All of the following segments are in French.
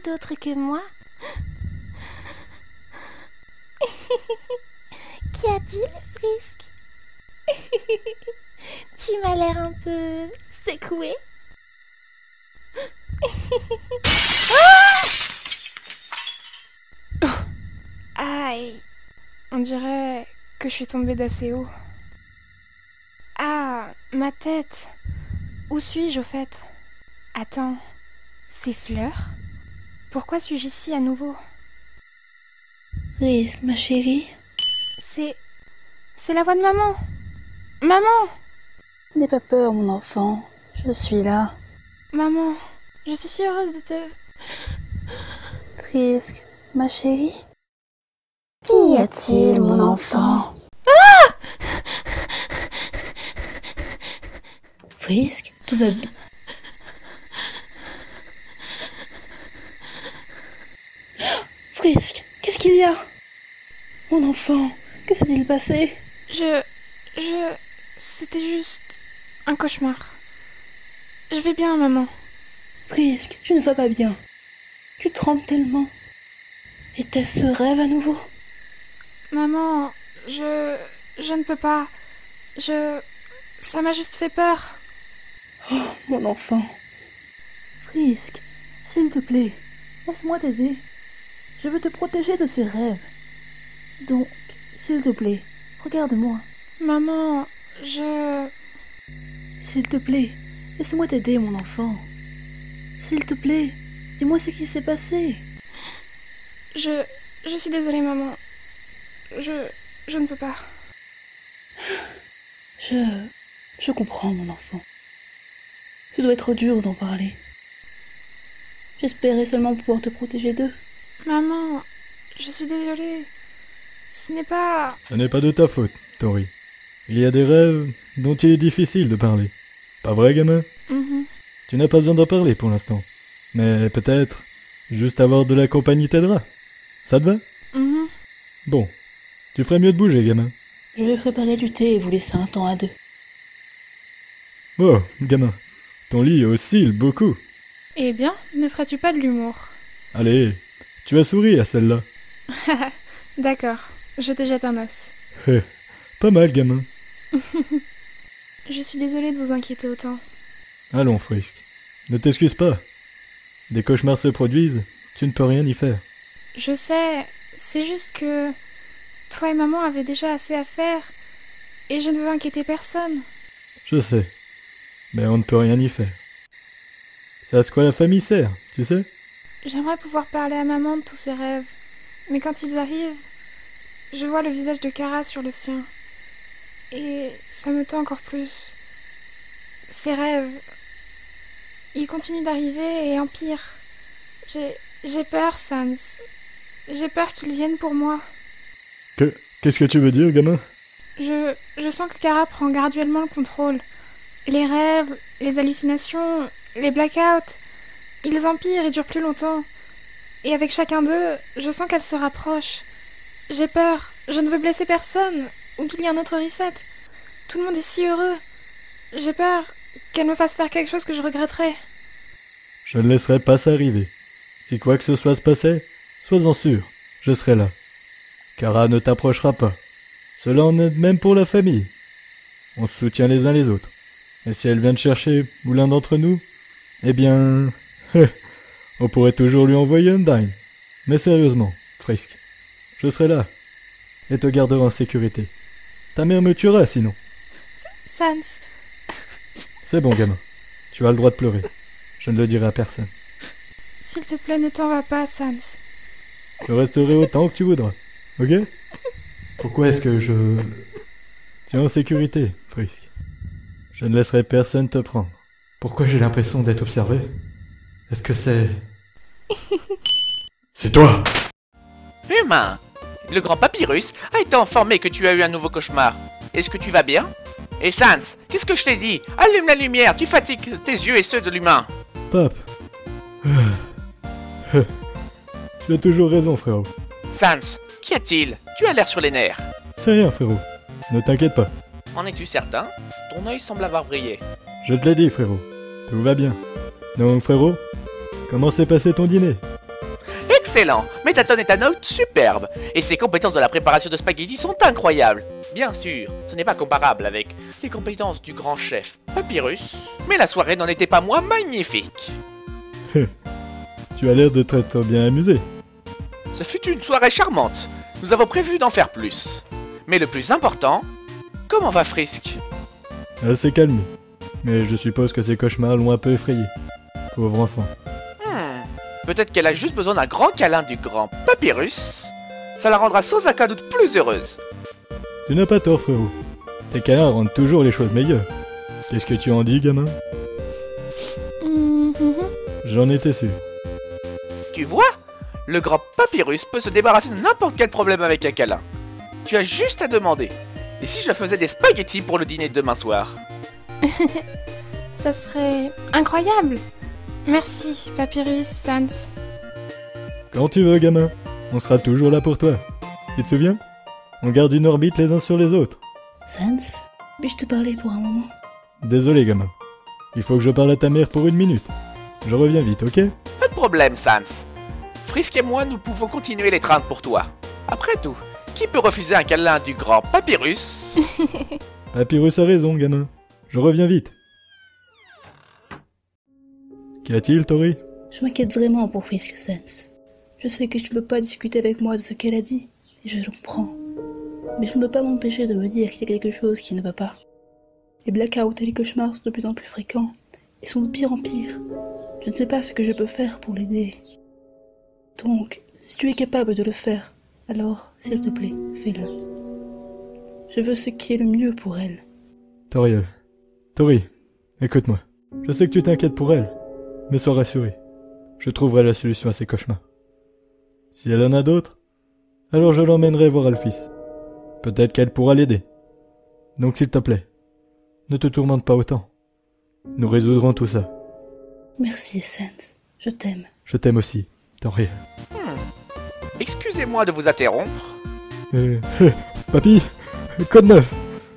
d'autre que moi? Qu'y a-t-il, Frisk? Tu m'as l'air un peu secoué. Aïe, on dirait que je suis tombée d'assez haut. Ah, ma tête. Où suis-je au fait? Attends, ces fleurs? Pourquoi suis-je ici à nouveau? Frisk, ma chérie. C'est la voix de maman. Maman! N'aie pas peur, mon enfant. Je suis là. Maman, je suis si heureuse de te... Frisk, ma chérie. Qu'y a-t-il, mon enfant? Frisk, tout va bien. Frisk, qu'est-ce qu'il y a? Mon enfant, que s'est-il passé? C'était juste un cauchemar. Je vais bien, maman. Frisk, tu ne vas pas bien. Tu trembles tellement. Était-ce ce rêve à nouveau? Maman, je ne peux pas. Ça m'a juste fait peur. Oh, mon enfant. Frisk, s'il te plaît, laisse-moi t'aider. Je veux te protéger de ces rêves. Donc, s'il te plaît, regarde-moi. Maman, S'il te plaît, laisse-moi t'aider, mon enfant. S'il te plaît, dis-moi ce qui s'est passé. Je suis désolée, maman. Je ne peux pas. Je comprends, mon enfant. Ce doit être dur d'en parler. J'espérais seulement pouvoir te protéger d'eux. Maman, je suis désolée. Ce n'est pas... Ce n'est pas de ta faute, Tori. Il y a des rêves dont il est difficile de parler. Pas vrai, gamin? Tu n'as pas besoin d'en parler pour l'instant. Mais peut-être, juste avoir de la compagnie t'aidera. Ça te va? Bon, tu ferais mieux de bouger, gamin. Je vais préparer du thé et vous laisser un temps à deux. Oh, gamin, ton lit oscille beaucoup. Eh bien, ne ferais-tu pas de l'humour? Allez, tu as souri à celle-là. D'accord, je te jette un os. Pas mal, gamin. Je suis désolée de vous inquiéter autant. Allons, Frisk, ne t'excuse pas. Des cauchemars se produisent, tu ne peux rien y faire. Je sais, c'est juste que... Toi et maman avaient déjà assez à faire, et je ne veux inquiéter personne. Je sais, mais on ne peut rien y faire. C'est à ce quoi la famille sert, tu sais? J'aimerais pouvoir parler à maman de tous ses rêves, mais quand ils arrivent, je vois le visage de Kara sur le sien. Et ça me tend encore plus. Ces rêves, ils continuent d'arriver et empirent. J'ai peur, Sans. J'ai peur qu'ils viennent pour moi. Qu'est-ce que tu veux dire, gamin? Je sens que Kara prend graduellement le contrôle. Les rêves, les hallucinations, les blackouts, ils empirent et durent plus longtemps. Et avec chacun d'eux, je sens qu'elle se rapproche. J'ai peur, je ne veux blesser personne, ou qu'il y ait un autre reset. Tout le monde est si heureux. J'ai peur qu'elle me fasse faire quelque chose que je regretterai. Je ne laisserai pas ça arriver. Si quoi que ce soit se passait, sois-en sûr, je serai là. Kara ne t'approchera pas. Cela en est même pour la famille. On se soutient les uns les autres. Et si elle vient te chercher, ou l'un d'entre nous, eh bien... on pourrait toujours lui envoyer Undyne. Mais sérieusement, Frisk, je serai là. Et te garderai en sécurité. Ta mère me tuera sinon. Sans... C'est bon, gamin. Tu as le droit de pleurer. Je ne le dirai à personne. S'il te plaît, ne t'en va pas, Sans. Je resterai autant que tu voudras. Ok? Pourquoi est-ce que je... Tu es en sécurité, Frisk. Je ne laisserai personne te prendre. Pourquoi j'ai l'impression d'être observé? Est-ce que c'est... C'est toi! Humain, le grand papyrus a été informé que tu as eu un nouveau cauchemar. Est-ce que tu vas bien? Et Sans, qu'est-ce que je t'ai dit? Allume la lumière, tu fatigues tes yeux et ceux de l'humain. Pape. Tu as toujours raison, frérot. Sans, qu'y a-t-il? Tu as l'air sur les nerfs. C'est rien, frérot. Ne t'inquiète pas. En es-tu certain? Ton œil semble avoir brillé. Je te l'ai dit, frérot. Tout va bien. Donc, frérot, comment s'est passé ton dîner? excellent. Métaton est un hôte superbe. Et ses compétences de la préparation de spaghettis sont incroyables. Bien sûr, ce n'est pas comparable avec les compétences du grand chef Papyrus, mais la soirée n'en était pas moins magnifique. Tu as l'air de t'être bien amusé. Ce fut une soirée charmante. Nous avons prévu d'en faire plus. Mais le plus important, comment va Frisk? Elle s'est calmée. Mais je suppose que ses cauchemars l'ont un peu effrayée. Pauvre enfant. Peut-être qu'elle a juste besoin d'un grand câlin du grand Papyrus. Ça la rendra sans aucun doute plus heureuse. Tu n'as pas tort, frérot. Tes câlins rendent toujours les choses meilleures. Qu'est-ce que tu en dis, gamin? J'en étais sûr. Tu vois? Le grand Papyrus peut se débarrasser de n'importe quel problème avec un câlin. Tu as juste à demander. Et si je faisais des spaghettis pour le dîner de demain soir? Ça serait incroyable. Merci, Papyrus, Sans. Quand tu veux, gamin. On sera toujours là pour toi. Tu te souviens? On garde une orbite les uns sur les autres. Sans, puis-je te parler pour un moment? Désolé, gamin. Il faut que je parle à ta mère pour 1 minute. Je reviens vite, ok? Pas de problème, Sans. Frisk et moi, nous pouvons continuer l'étreinte pour toi. Après tout, qui peut refuser un câlin du grand Papyrus? Papyrus a raison, gamin. Je reviens vite. Qu'y a-t-il, Tori? Je m'inquiète vraiment pour Frisk, Sans. Je sais que tu ne peux pas discuter avec moi de ce qu'elle a dit, et je le comprends. Mais je ne peux pas m'empêcher de me dire qu'il y a quelque chose qui ne va pas. Les blackouts et les cauchemars sont de plus en plus fréquents, et sont de pire en pire. Je ne sais pas ce que je peux faire pour l'aider. Donc, si tu es capable de le faire, alors, s'il te plaît, fais-le. Je veux ce qui est le mieux pour elle. Tori, écoute-moi. Je sais que tu t'inquiètes pour elle, mais sois rassuré. Je trouverai la solution à ses cauchemars. Si elle en a d'autres, alors je l'emmènerai voir Alphys. Peut-être qu'elle pourra l'aider. Donc s'il te plaît, ne te tourmente pas autant. Nous résoudrons tout ça. Merci, Sans. Je t'aime. Je t'aime aussi, Tori. Excusez-moi de vous interrompre. Papy, code 9.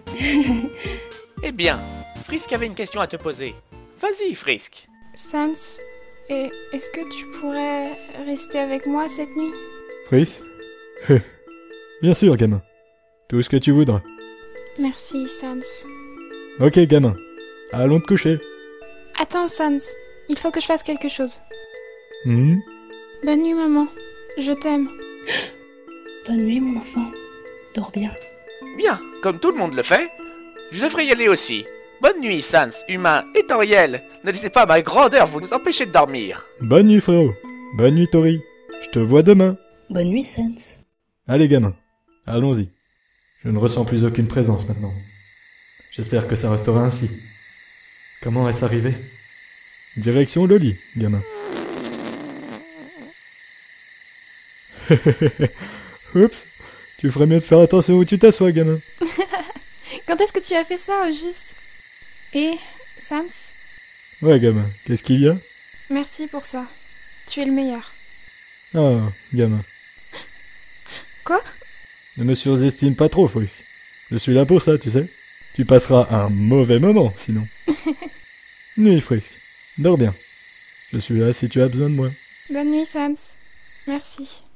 Eh bien, Frisk avait une question à te poser. Vas-y, Frisk. Sans, est-ce que tu pourrais rester avec moi cette nuit? Frisk? Bien sûr, gamin. Tout ce que tu voudras. Merci, Sans. Ok, gamin. Allons te coucher. Attends, Sans. Il faut que je fasse quelque chose. Hmm? Bonne nuit, maman. Je t'aime. Bonne nuit, mon enfant. Dors bien. Bien, comme tout le monde le fait, je devrais y aller aussi. Bonne nuit, Sans, humain et Toriel. Ne laissez pas ma grandeur vous empêcher de dormir. Bonne nuit, frérot. Bonne nuit, Tori. Je te vois demain. Bonne nuit, Sans. Allez, gamin. Allons-y. Je ne ressens plus aucune présence maintenant. J'espère que ça restera ainsi. Comment est-ce arrivé? Direction le lit, gamin. Oups. Tu ferais mieux de faire attention où tu t'assois, gamin. Quand est-ce que tu as fait ça, au juste? Et, Sans, Ouais, gamin. Qu'est-ce qu'il y a? merci pour ça. Tu es le meilleur. Ah, gamin. Quoi? Ne me surestime pas trop, Frisk. Je suis là pour ça, tu sais. Tu passeras un mauvais moment, sinon. Nuit, Frisk. Dors bien. Je suis là si tu as besoin de moi. Bonne nuit, Sans. Merci.